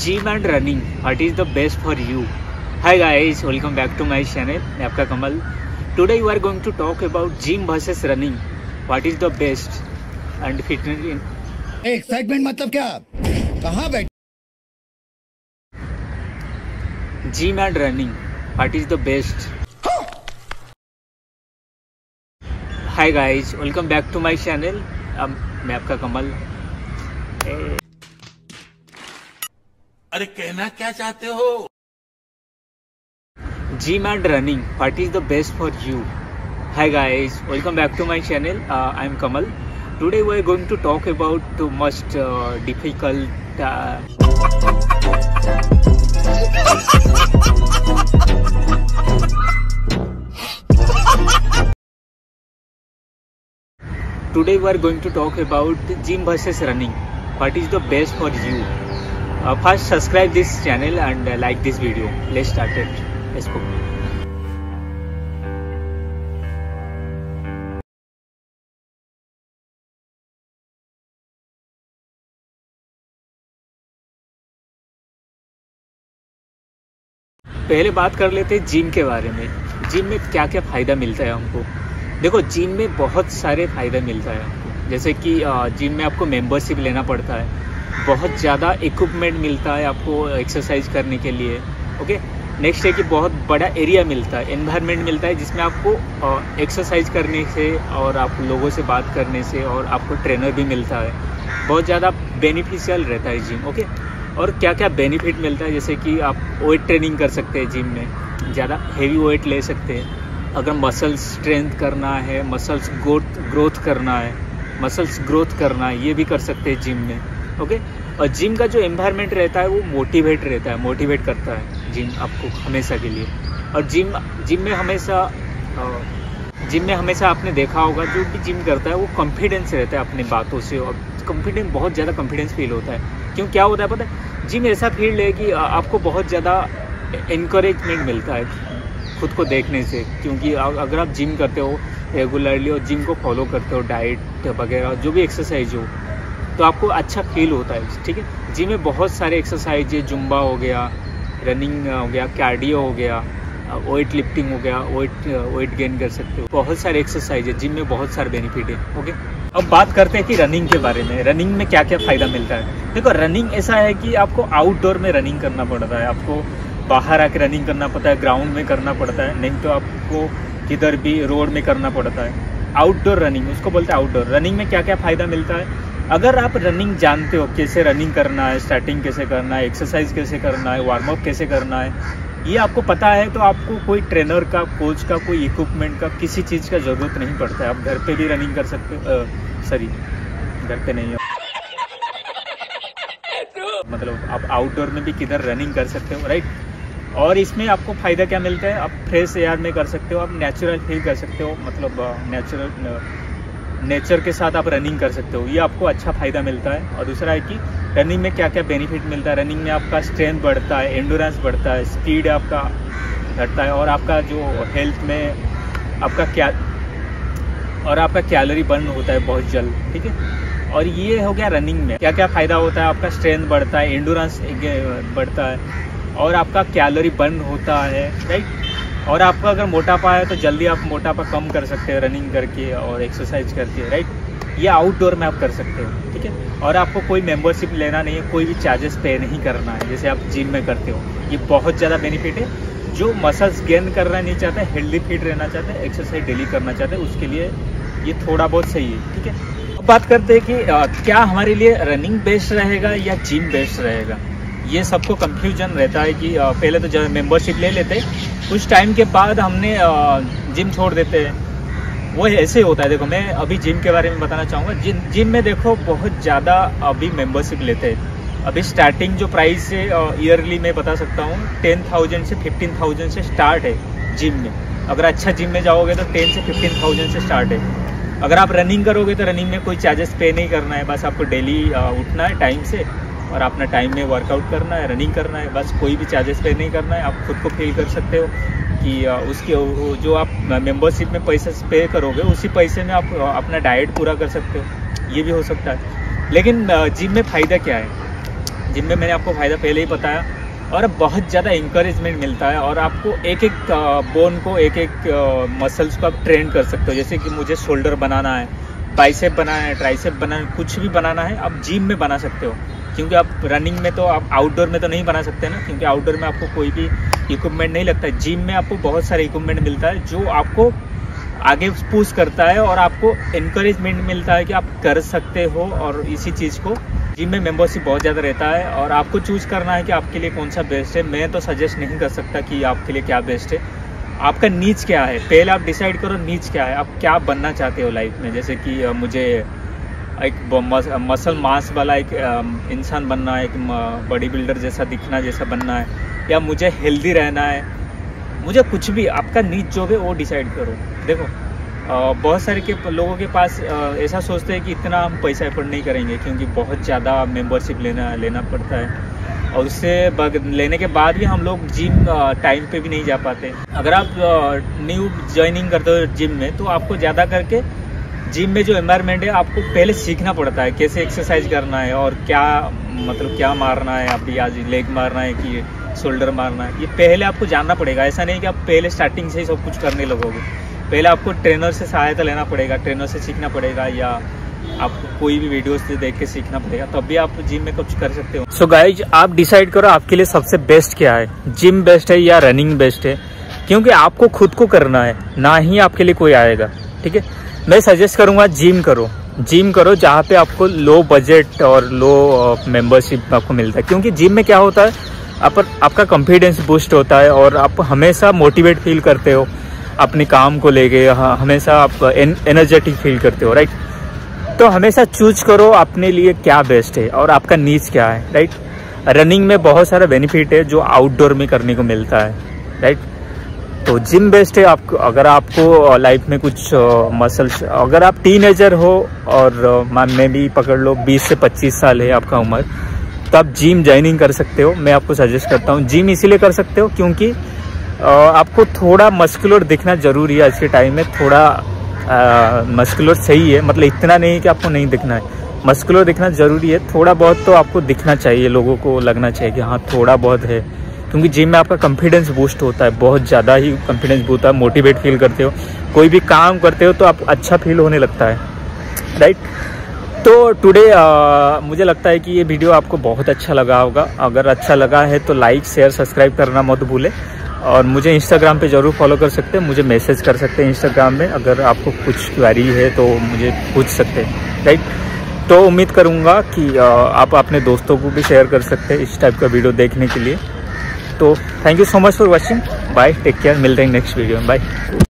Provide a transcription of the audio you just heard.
Gym and running what is the best for you. Hi guys, welcome back to my channel. मैं आपका Kamal. Today we are going to talk about gym versus running, what is the best and fitness in excitement मतलब क्या, कहाँ बैठ gym and running what is the best. Hi guys, welcome back to my channel. मैं आपका कमल। अरे कहना क्या चाहते हो? Gym and running what is the best for you. Hi guys, welcome back to my channel. I am Kamal. Today we are going to talk about the most difficult Today we are going to talk about gym versus running. What is the best for you? First, subscribe this channel and like this video. Let's start it. Let's go. पहले बात कर लेते हैं gym के बारे में। Gym में क्या क्या फ़ायदा मिलता है हमको। देखो, जिम में बहुत सारे फ़ायदे मिलता है हमको। जैसे कि जिम में आपको मेंबरशिप लेना पड़ता है, बहुत ज़्यादा इक्विपमेंट मिलता है आपको एक्सरसाइज करने के लिए। ओके, नेक्स्ट है कि बहुत बड़ा एरिया मिलता है, एनवायरनमेंट मिलता है जिसमें आपको एक्सरसाइज करने से और आप लोगों से बात करने से, और आपको ट्रेनर भी मिलता है। बहुत ज़्यादा बेनिफिशियल रहता है जिम। ओके, और क्या क्या बेनिफिट मिलता है, जैसे कि आप वेट ट्रेनिंग कर सकते हैं जिम में, ज़्यादा हेवी वेट ले सकते हैं। अगर मसल्स स्ट्रेंथ करना है, मसल्स ग्रोथ करना है, ये भी कर सकते हैं जिम में। ओके, और जिम का जो एनवायरनमेंट रहता है वो मोटिवेट करता है जिम आपको हमेशा के लिए। और जिम में हमेशा आपने देखा होगा, जो भी जिम करता है वो कॉन्फिडेंस रहता है अपनी बातों से, और बहुत ज़्यादा कॉन्फिडेंस फील होता है। क्यों, क्या होता है पता है, जिम ऐसा फील्ड है कि आपको बहुत ज़्यादा इनकरेजमेंट मिलता है खुद को देखने से। क्योंकि अगर आप जिम करते हो रेगुलरली और जिम को फॉलो करते हो, डाइट वगैरह जो भी एक्सरसाइज हो, तो आपको अच्छा फील होता है। ठीक है, जिम में बहुत सारे एक्सरसाइज है, जुम्बा हो गया, रनिंग हो गया, कार्डियो हो गया, वेट लिफ्टिंग हो गया, वेट गेन कर सकते हो। बहुत सारे एक्सरसाइज है जिम में, बहुत सारे बेनिफिट है। ओके, अब बात करते हैं कि रनिंग के बारे में। रनिंग में क्या क्या फ़ायदा मिलता है। देखो, रनिंग ऐसा है कि आपको आउटडोर में रनिंग करना पड़ता है, आपको बाहर आके रनिंग करना पड़ता है, ग्राउंड में करना पड़ता है, नहीं तो आपको किधर भी रोड में करना पड़ता है। आउटडोर रनिंग उसको बोलते हैं। आउटडोर रनिंग में क्या क्या फ़ायदा मिलता है, अगर आप रनिंग जानते हो, कैसे रनिंग करना है, स्टार्टिंग कैसे करना है, एक्सरसाइज कैसे करना है, वार्म अप कैसे करना है, ये आपको पता है, तो आपको कोई ट्रेनर का, कोच का, कोई इक्विपमेंट का, किसी चीज़ का ज़रूरत नहीं पड़ता है। आप घर पे भी रनिंग कर सकते हो। घर पे नहीं है, मतलब आप आउटडोर में भी किधर रनिंग कर सकते हो, राइट। और इसमें आपको फ़ायदा क्या मिलता है, आप फ्रेश एयर में कर सकते हो, आप नेचुरल फील कर सकते हो, मतलब नेचर के साथ आप रनिंग कर सकते हो। ये आपको अच्छा फ़ायदा मिलता है। और दूसरा है कि रनिंग में क्या क्या बेनिफिट मिलता है। रनिंग में आपका स्ट्रेंथ बढ़ता है, एंडोरेंस बढ़ता है, स्पीड आपका घटता है, और आपका जो हेल्थ में आपका कैलोरी बर्न होता है बहुत जल्द। ठीक है, और ये हो गया रनिंग में क्या क्या फ़ायदा होता है। आपका स्ट्रेंथ बढ़ता है, एंडोरेंस बढ़ता है, और आपका कैलोरी बर्न होता है, राइट। और आपका अगर मोटापा है तो जल्दी आप मोटापा कम कर सकते हो रनिंग करके और एक्सरसाइज करके, राइट। ये आउटडोर में आप कर सकते हो। ठीक है, और आपको कोई मेंबरशिप लेना नहीं है, कोई भी चार्जेस पे नहीं करना है, जैसे आप जिम में करते हो। ये बहुत ज़्यादा बेनिफिट है। जो मसल्स गेन करना नहीं चाहते, हेल्दी फिट रहना चाहते हैं, एक्सरसाइज डेली करना चाहते हैं, उसके लिए ये थोड़ा बहुत सही है। ठीक है, अब बात करते हैं कि क्या हमारे लिए रनिंग बेस्ट रहेगा या जिम बेस्ट रहेगा। ये सबको कंफ्यूजन रहता है कि पहले तो जब मेंबरशिप ले लेते, कुछ टाइम के बाद हमने जिम छोड़ देते हैं। वो ऐसे होता है। देखो, मैं अभी जिम के बारे में बताना चाहूँगा। जिम में देखो बहुत ज़्यादा अभी मेंबरशिप लेते हैं। अभी स्टार्टिंग जो प्राइस है ईयरली मैं बता सकता हूँ, 10,000 से 15,000 से स्टार्ट है जिम में। अगर अच्छा जिम में जाओगे तो 10 से 15,000 से स्टार्ट है। अगर आप रनिंग करोगे तो रनिंग में कोई चार्जेस पे नहीं करना है, बस आपको डेली उठना है टाइम से और अपना टाइम में वर्कआउट करना है, रनिंग करना है, बस कोई भी चार्जेस पे नहीं करना है। आप खुद को फील कर सकते हो कि उसके जो आप मेंबरशिप में पैसे पे करोगे उसी पैसे में आप अपना डाइट पूरा कर सकते हो। ये भी हो सकता है। लेकिन जिम में फ़ायदा क्या है, जिम में मैंने आपको फ़ायदा पहले ही बताया, और बहुत ज़्यादा इंकरेजमेंट मिलता है और आपको एक एक बोन को, एक एक मसल्स को आप ट्रेन कर सकते हो। जैसे कि मुझे शोल्डर बनाना है, बाइसेप बनाना है, ट्राइसेप बनाना है, कुछ भी बनाना है आप जिम में बना सकते हो। क्योंकि आप रनिंग में तो, आप आउटडोर में तो नहीं बना सकते ना, क्योंकि आउटडोर में आपको कोई भी इक्विपमेंट नहीं लगता है। जिम में आपको बहुत सारे इक्विपमेंट मिलता है जो आपको आगे पुश करता है और आपको इनकरेजमेंट मिलता है कि आप कर सकते हो। और इसी चीज़ को जिम में मेंबरशिप बहुत ज़्यादा रहता है और आपको चूज़ करना है कि आपके लिए कौन सा बेस्ट है। मैं तो सजेस्ट नहीं कर सकता कि आपके लिए क्या बेस्ट है। आपका नीच क्या है, पहले आप डिसाइड करो नीच क्या है, आप क्या बनना चाहते हो लाइफ में। जैसे कि मुझे एक मसल मास वाला एक इंसान बनना है, एक बॉडी बिल्डर जैसा दिखना जैसा बनना है, या मुझे हेल्दी रहना है, मुझे कुछ भी, आपका नीच जो है वो डिसाइड करो। देखो बहुत सारे लोगों के पास ऐसा सोचते हैं कि इतना हम पैसा एफर्ट नहीं करेंगे क्योंकि बहुत ज़्यादा मेंबरशिप लेना पड़ता है, और उससे लेने के बाद भी हम लोग जिम टाइम पे भी नहीं जा पाते। अगर आप न्यू ज्वाइनिंग करते हो जिम में, तो आपको ज़्यादा करके जिम में जो एनवायरनमेंट है आपको पहले सीखना पड़ता है, कैसे एक्सरसाइज करना है और क्या मतलब क्या मारना है, अभी आज लेग मारना है कि शोल्डर मारना है, ये पहले आपको जानना पड़ेगा। ऐसा नहीं कि आप पहले स्टार्टिंग से ही सब कुछ करने लगोगे। पहले आपको ट्रेनर से सहायता लेना पड़ेगा, ट्रेनर से सीखना पड़ेगा, या आपको कोई भी वीडियोस से देख के सीखना पड़ेगा, तब भी आप जिम में कुछ कर सकते हो। सो गाइज, आप डिसाइड करो आपके लिए सबसे बेस्ट क्या है, जिम बेस्ट है या रनिंग बेस्ट है, क्योंकि आपको खुद को करना है, ना ही आपके लिए कोई आएगा। ठीक है, मैं सजेस्ट करूंगा जिम करो जहाँ पे आपको लो बजट और लो मेंबरशिप आपको मिलता है। क्योंकि जिम में क्या होता है, आपका कॉन्फिडेंस बूस्ट होता है और आप हमेशा मोटिवेट फील करते हो अपने काम को लेके, हमेशा आप एनर्जेटिक फील करते हो, राइट। तो हमेशा चूज करो अपने लिए क्या बेस्ट है और आपका नीड्स क्या है, राइट। रनिंग में बहुत सारा बेनिफिट है जो आउटडोर में करने को मिलता है, राइट। तो जिम बेस्ट है आपको, अगर आपको लाइफ में कुछ मसल्स, अगर आप टीनेजर हो और मैं भी पकड़ लो 20 से 25 साल है आपका उम्र, तो आप जिम ज्वाइनिंग कर सकते हो। मैं आपको सजेस्ट करता हूँ जिम इसीलिए कर सकते हो क्योंकि आपको थोड़ा मस्कुलर दिखना जरूरी है आज के टाइम में। थोड़ा मस्कुलर सही है, मतलब इतना नहीं कि आपको नहीं दिखना है, मस्कुलर दिखना जरूरी है। थोड़ा बहुत तो आपको दिखना चाहिए, लोगों को लगना चाहिए कि हाँ थोड़ा बहुत है, क्योंकि जिम में आपका कॉन्फिडेंस बूस्ट होता है, बहुत ज़्यादा ही कॉन्फिडेंस बूस्ट होता है, मोटिवेट फील करते हो, कोई भी काम करते हो तो आप अच्छा फील होने लगता है, राइट। तो टुडे मुझे लगता है कि ये वीडियो आपको बहुत अच्छा लगा होगा। अगर अच्छा लगा है तो लाइक शेयर सब्सक्राइब करना मत भूलें, और मुझे इंस्टाग्राम पे ज़रूर फॉलो कर सकते हैं, मुझे मैसेज कर सकते हैं इंस्टाग्राम में, अगर आपको कुछ क्वेरी है तो मुझे पूछ सकते हैं, राइट। तो उम्मीद करूँगा कि आप अपने दोस्तों को भी शेयर कर सकते हैं इस टाइप का वीडियो देखने के लिए। तो thank you so much for watching, bye, take care, मिलते हैं नेक्स्ट वीडियो में, बाय।